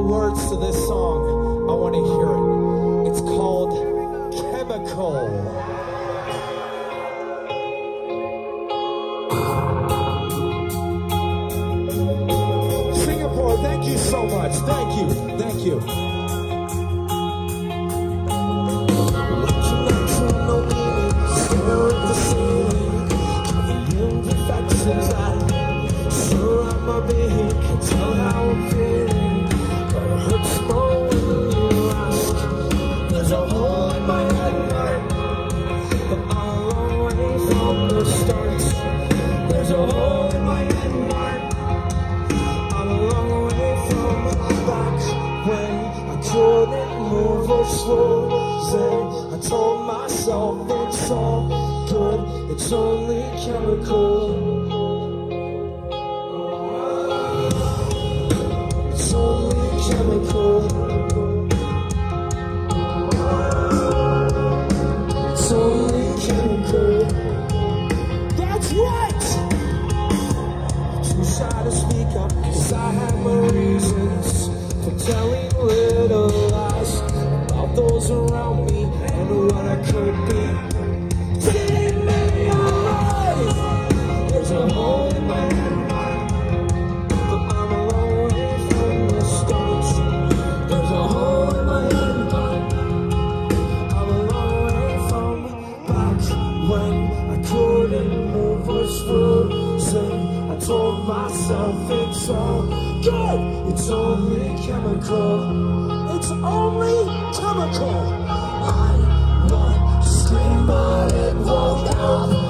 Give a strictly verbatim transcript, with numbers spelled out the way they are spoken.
words to this song. I want to hear it. It's called Chemical. Singapore, thank you so much. Thank you. Thank you. Tell how I'm feeling, but it hurts more when you ask. There's a hole in my head, but I'm a long way from the start. There's a hole in my head, I'm a long way from back when I couldn't move or slow. I told myself it's all good, it's only chemical. Chemical. It's only chemical. That's right. Too shy to speak up, cause I have my reasons for telling little lies about those around me and what I could be. Take me alive. There's a hole in my head. I told myself it's all good, it's only chemical, it's only chemical. I want to scream but it won't out.